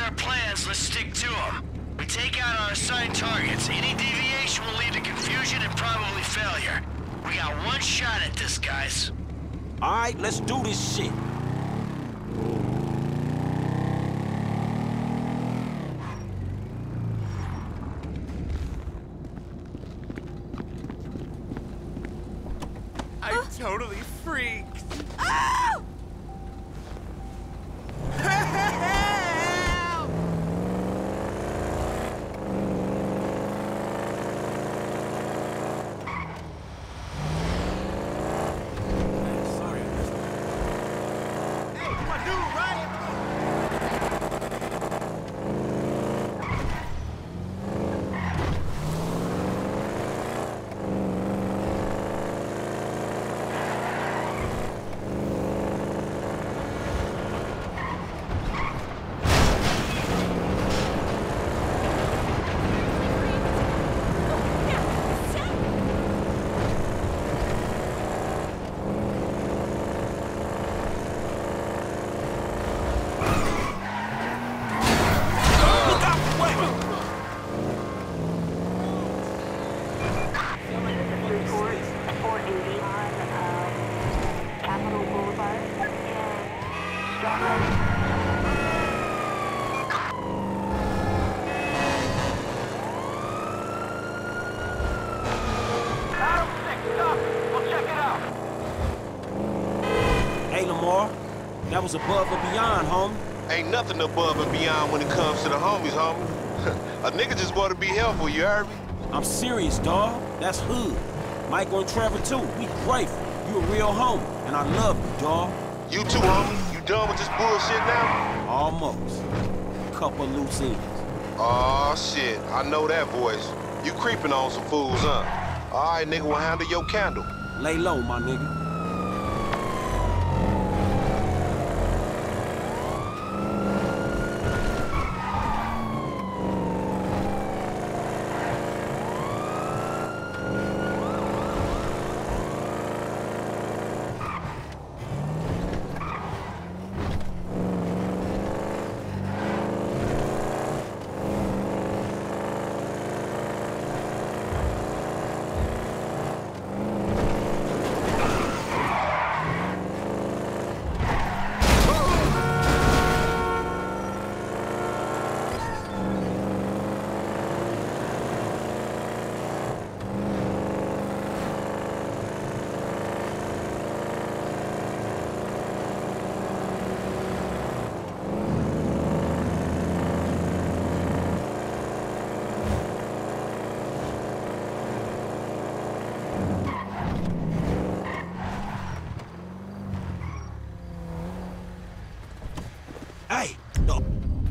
our plans, let's stick to them. We take out our assigned targets. Any deviation will lead to confusion and probably failure. We got one shot at this, guys. All right, let's do this shit. I'm totally freaked. Oh! Help! Sorry, I missed it. Hey, you my dude, right? Hey, Lamar, that was above and beyond, homie. Ain't nothing above and beyond when it comes to the homies, homie. A nigga just want to be helpful, you heard me? I'm serious, dawg. That's hood. Michael and Trevor, too. We grateful. You a real homie, and I love you, dawg. You too, homie. You done with this bullshit now? Almost. Couple loose ends. Aw, shit. I know that voice. You creeping on some fools, huh? All right, nigga, we'll handle your candle. Lay low, my nigga. Hey, no.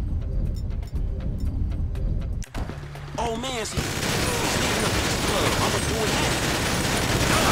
Oh man, see, he's leaving the beach club. I'ma do it now.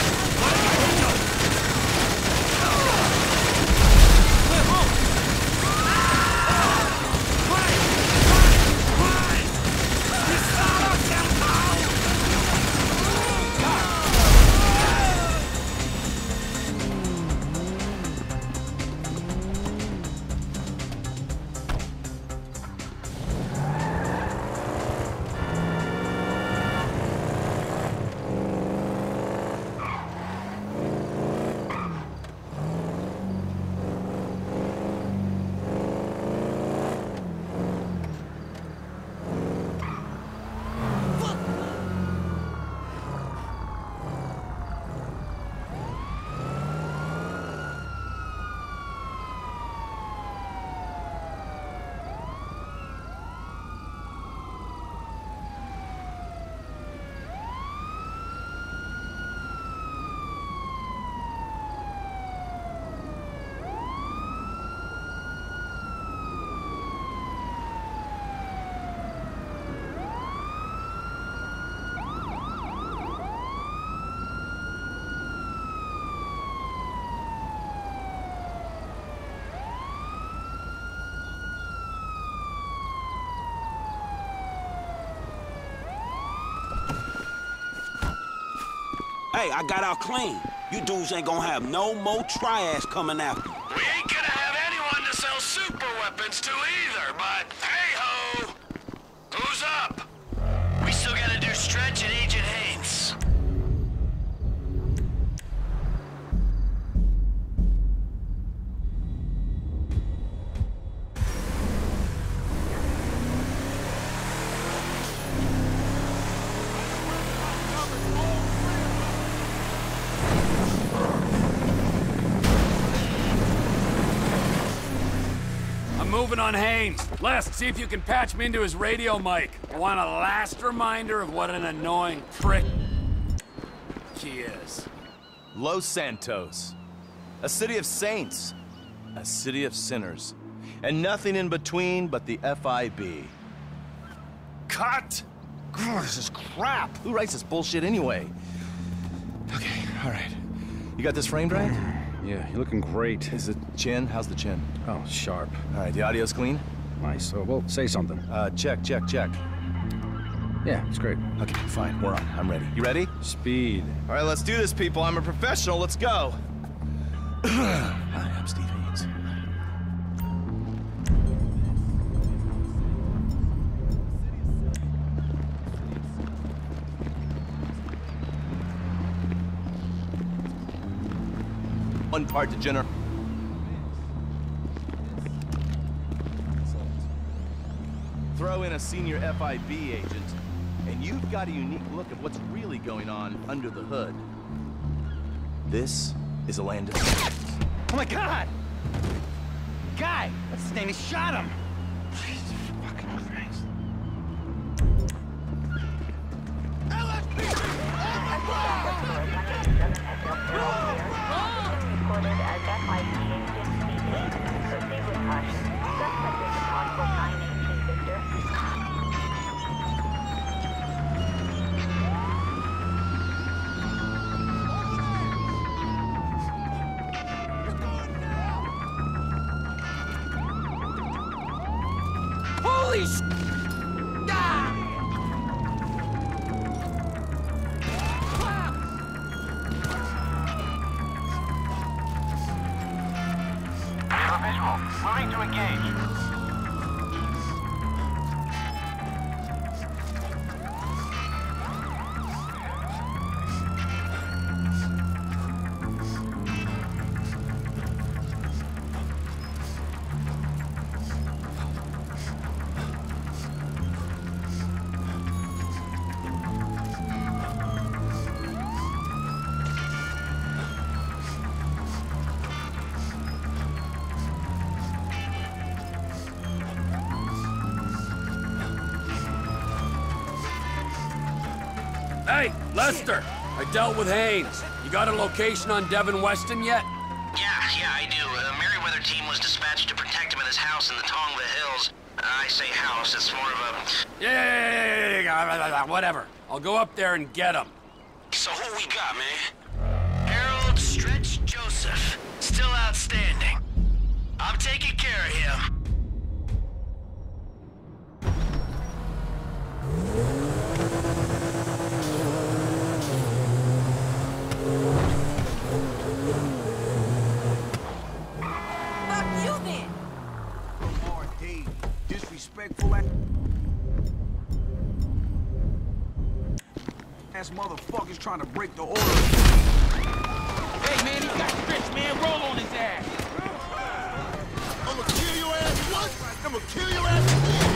Hey, I got out clean. You dudes ain't gonna have no more triads coming after you. We ain't gonna have anyone to sell super weapons humans to either, but hey-ho! Who's up? We still gotta do Stretch and Agent Haynes. Moving on Haynes. Les, see if you can patch me into his radio mic. I want a last reminder of what an annoying prick he is. Los Santos. A city of saints. A city of sinners. And nothing in between but the FIB. Cut! Oh, this is crap. Who writes this bullshit anyway? Okay, all right. You got this framed right? Yeah, you're looking great. Is the chin? How's the chin? Oh, sharp. All right, the audio's clean? Nice. Well, say something. Check. Yeah, it's great. Okay, fine, we're on. I'm ready. You ready? Speed. All right, let's do this, people. I'm a professional. Let's go. Hi, I'm Steve Haynes. One part degenerate. Throw in a senior FIB agent, and you've got a unique look at what's really going on under the hood. This is a land of... Oh my God! Guy! What's his name? He shot him! Jesus fucking Christ. Reported as FIB agent speeding. Proceed with caution. Suspect is a possible 918 Victor. Holy sh**! Visual. Moving to engage. Hey, Lester! I dealt with Haynes. You got a location on Devin Weston yet? Yeah, I do. Merryweather team was dispatched to protect him at his house in the Tongva Hills. I say house, it's more of a... Yeah, whatever. I'll go up there and get him. So who we got, man? Harold Stretch Joseph. Still outstanding. I'm taking care of him. Disrespectful ass motherfuckers trying to break the order. Hey man, he got Stretch, man. Roll on his ass. I'ma kill your ass what? I'ma kill your ass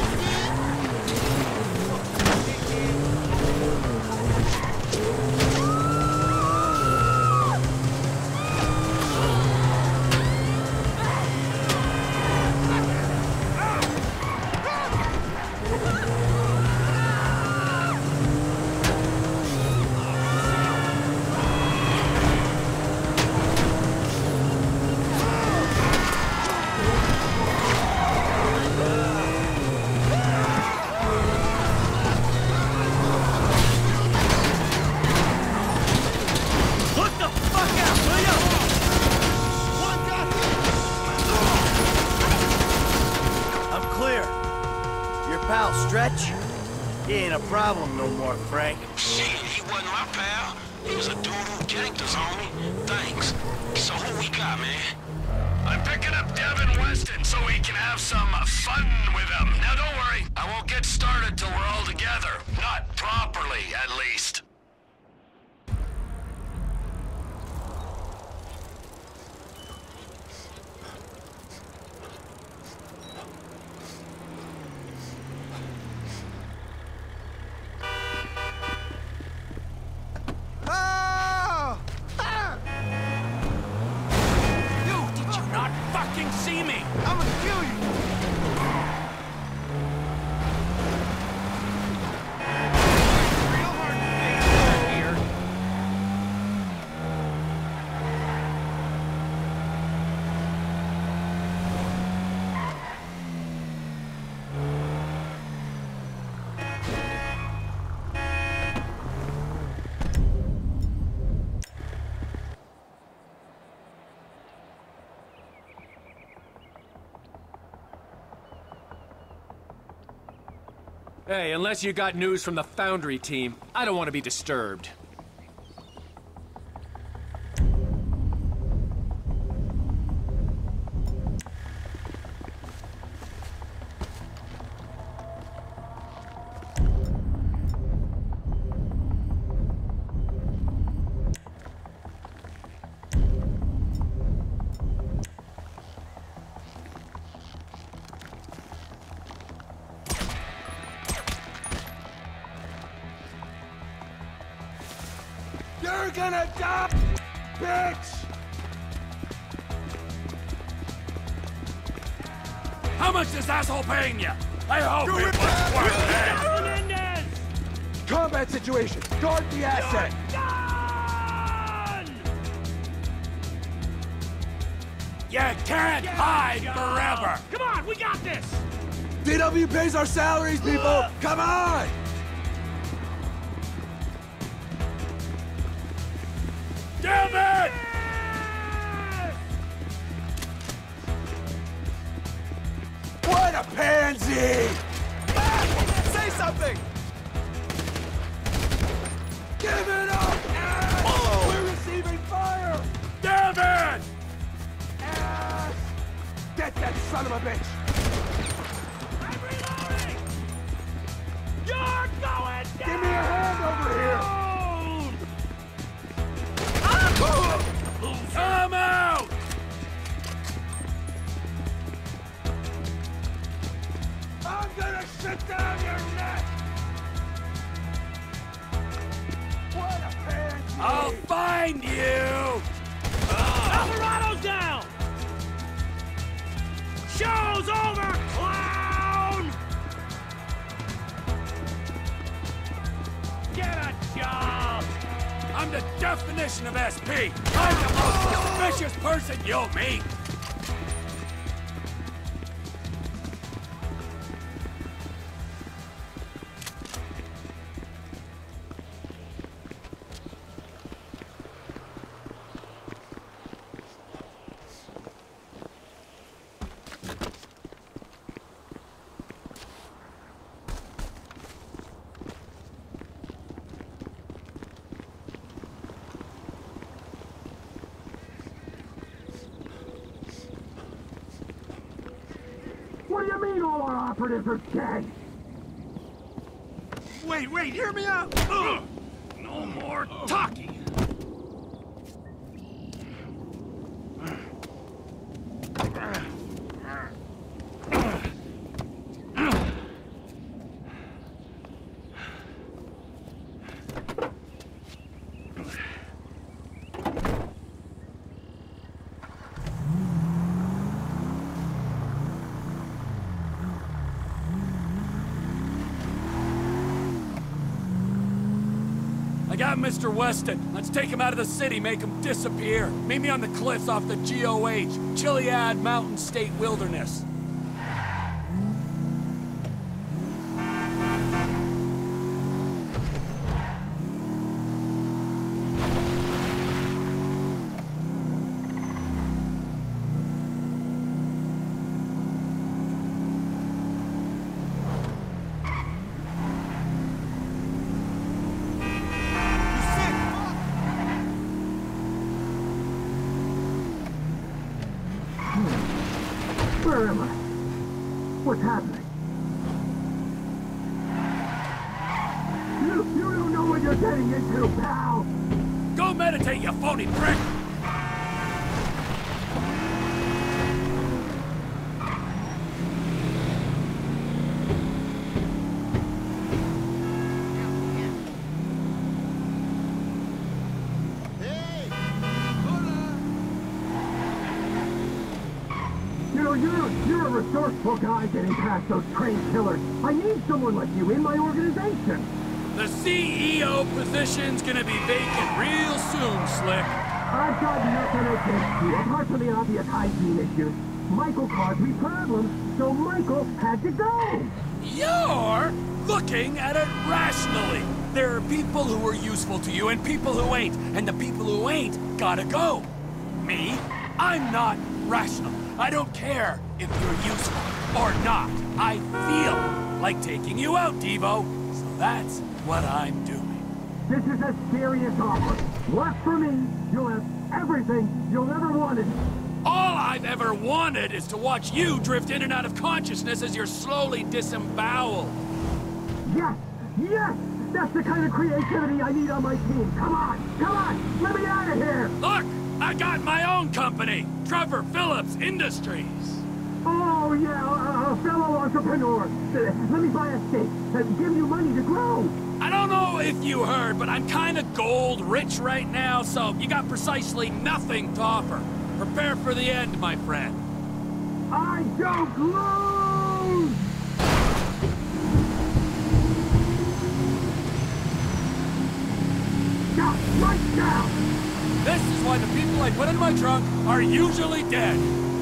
Pal, Stretch? He ain't a problem no more, Frank. Shit, he wasn't my pal. He was a dude who jacked us, homie. Thanks. So who we got, man? I'm picking up Devin Weston so we can have some fun with him. Now don't worry, I won't get started till we're all together. Not properly, at least. See me! I'm gonna kill you! Real hard to think here. Hey, unless you got news from the Foundry team, I don't want to be disturbed. You're gonna die, bitch! How much is asshole paying you? I hope it was worth it! Combat situation! Guard the asset! You can't hide forever! Come on, we got this! DW pays our salaries, people! Come on! Damn it! What a pansy! Say something! Give it up! We're receiving fire! Damn it! Get that son of a bitch! I'm reloading! You're going down! Give me a hand over here! Come out! I'm gonna shut down your neck! What a pansy! I'll find you! Alvarado's down! Show's over, clown! Get a job! I'm the definition of SP! I'm the most suspicious person you'll meet! What do you mean all our operatives are dead? Wait, hear me out! No more talking! I got Mr. Weston. Let's take him out of the city, make him disappear. Meet me on the cliffs off the GOH, Chiliad Mountain State Wilderness. Where am I? What's happening? You don't know what you're getting into, pal! Go meditate, you phony prick! You're a resourceful guy getting past those trained killers. I need someone like you in my organization. The CEO position's gonna be vacant real soon, Slick. I've got nothing against you, apart from the obvious hygiene issues. Michael caused me problems, so Michael had to go. You're looking at it rationally. There are people who are useful to you and people who ain't, and the people who ain't gotta go. Me? I'm not rational. I don't care if you're useful or not. I feel like taking you out, Devo. So that's what I'm doing. This is a serious offer. Work for me. You'll have everything you'll ever wanted. All I've ever wanted is to watch you drift in and out of consciousness as you're slowly disemboweled. Yes! Yes! That's the kind of creativity I need on my team. Come on! Let me out of here! Look! I got my own company, Trevor Phillips Industries. Oh, yeah, a fellow entrepreneur. Let me buy a stake and give you money to grow. I don't know if you heard, but I'm kind of gold rich right now, so you got precisely nothing to offer. Prepare for the end, my friend. I don't lose! Stop right now! This is why the people I put in my trunk are usually dead.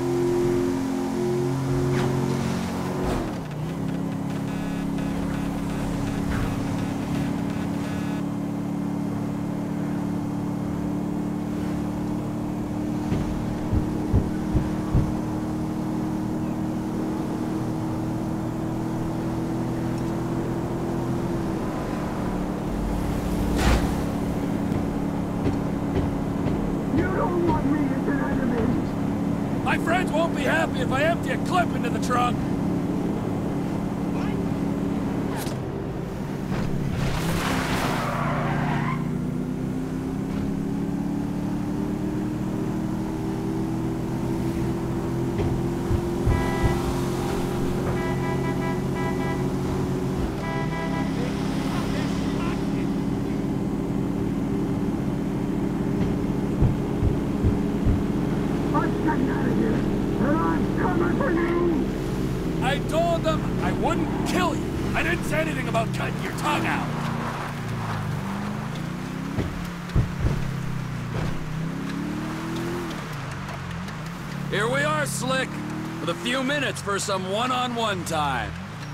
My friends won't be happy if I empty a clip into the trunk. I told them I wouldn't kill you. I didn't say anything about cutting your tongue out. Here we are, Slick, with a few minutes for some one-on-one time.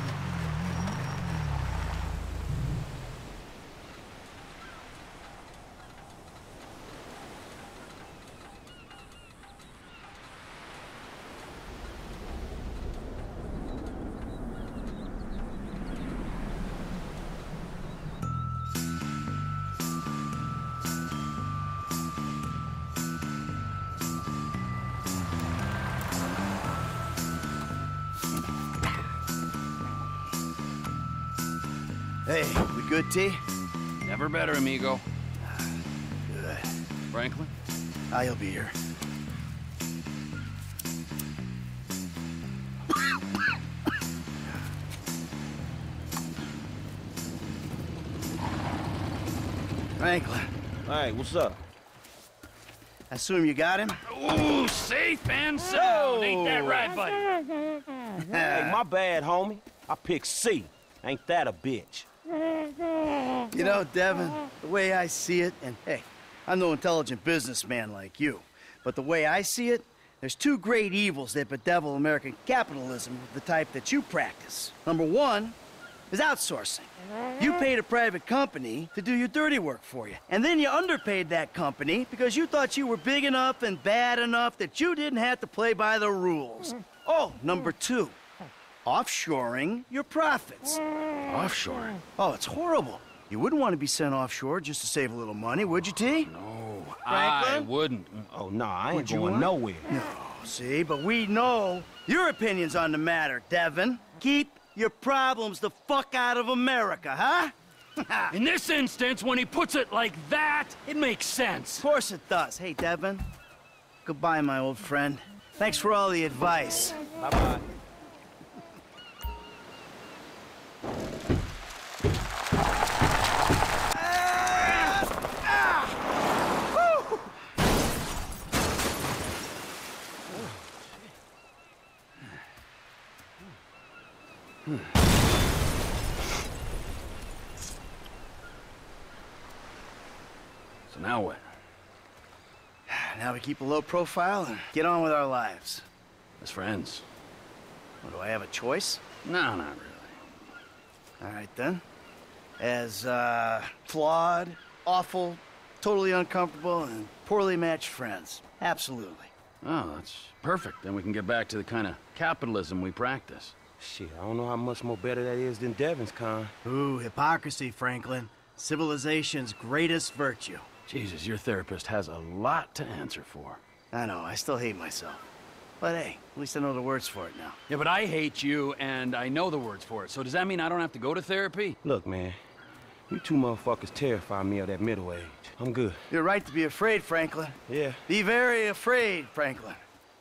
Hey, we good, T? Never better, amigo. Good. Franklin? I'll be here. Franklin. Hey, what's up? I assume you got him? Ooh, safe and sound. Ain't that right, buddy? Hey, my bad, homie. I picked C. Ain't that a bitch? You know, Devin, the way I see it, and hey, I'm no intelligent businessman like you, but the way I see it, there's two great evils that bedevil American capitalism of the type that you practice. Number one is outsourcing. You paid a private company to do your dirty work for you, and then you underpaid that company because you thought you were big enough and bad enough that you didn't have to play by the rules. Oh, number two, offshoring your profits. Offshore? Oh, it's horrible. You wouldn't want to be sent offshore just to save a little money, would you, T? No, Franklin? I wouldn't. Oh, nah, I ain't Would you going want? nowhere. No, see, but we know your opinions on the matter, Devin. Keep your problems the fuck out of America, huh? In this instance, when he puts it like that, it makes sense. Of course it does. Hey, Devin. Goodbye, my old friend. Thanks for all the advice. Bye-bye. So now what? Now we keep a low profile and get on with our lives. As friends? Well, do I have a choice? No, not really. All right, then. As, flawed, awful, totally uncomfortable, and poorly matched friends. Absolutely. Oh, that's perfect. Then we can get back to the kind of capitalism we practice. Shit, I don't know how much more better that is than Devin's con. Ooh, hypocrisy, Franklin. Civilization's greatest virtue. Jesus, your therapist has a lot to answer for. I know, I still hate myself. But hey, at least I know the words for it now. Yeah, but I hate you, and I know the words for it. So does that mean I don't have to go to therapy? Look, man, you two motherfuckers terrify me of that middle age. I'm good. You're right to be afraid, Franklin. Yeah. Be very afraid, Franklin.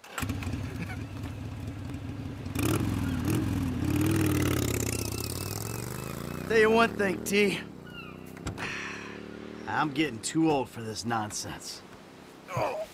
Tell you one thing, T. I'm getting too old for this nonsense. Oh.